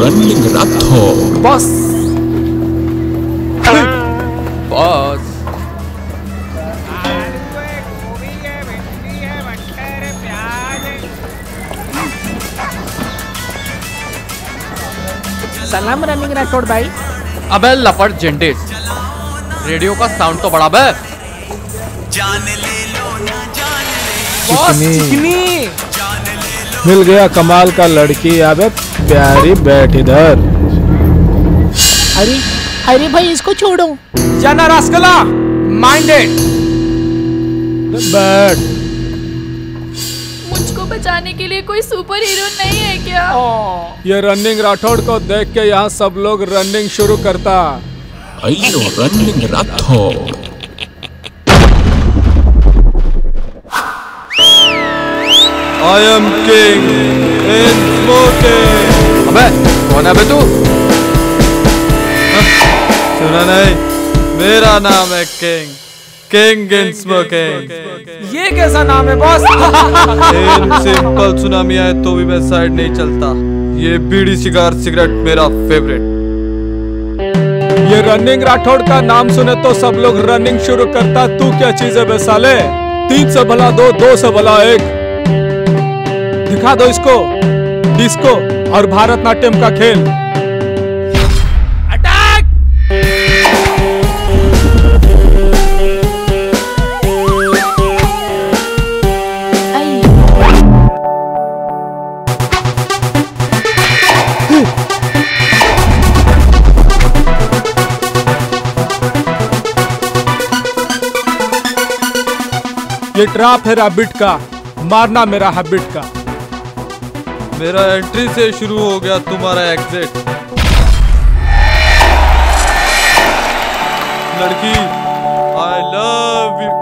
Running Rathore. Boss boss सलाम running Rathore भाई। अबे लपट जेंडिस, रेडियो का साउंड तो बड़ा बे। बॉस चिकनी मिल गया कमाल का लड़की। अबे प्यारी बैठ इधर। अरे अरे भाई इसको छोड़ो। जाना रास्कला माइंडेड। बैठ। मुझको बचाने के लिए कोई सुपर हीरो नहीं है क्या? ये रनिंग राठौड़ को देख के यहाँ सब लोग रनिंग शुरू करता। अयो running Rathore. I am king in smoking। अबे कौन है बे तू? सुना नहीं, मेरा नाम है किंग, किंग इन स्मोकिंग। ये कैसा नाम है बॉस? सिंपल सुनामी आए तो भी मैं साइड नहीं चलता। ये बीड़ी सिगरेट मेरा फेवरेट। ये रनिंग राठौड़ का नाम सुने तो सब लोग रनिंग शुरू करता। तू क्या चीज है बे साले? 3 से भला 2, 2 से भला 1। दिखा दो इसको डिस्को और भारतनाट्यम का खेल। अटैक! ये ट्रैप है रैबिट का, मारना मेरा हैबिट का। मेरा एंट्री से शुरू हो गया तुम्हारा एग्जिट। लड़की I love you.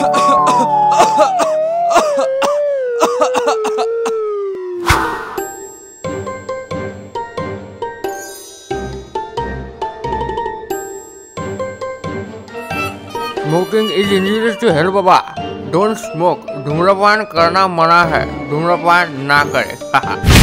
Smoking is injurious to health बाबा। Don't smoke. धूम्रपान करना मना है, धूम्रपान ना करे।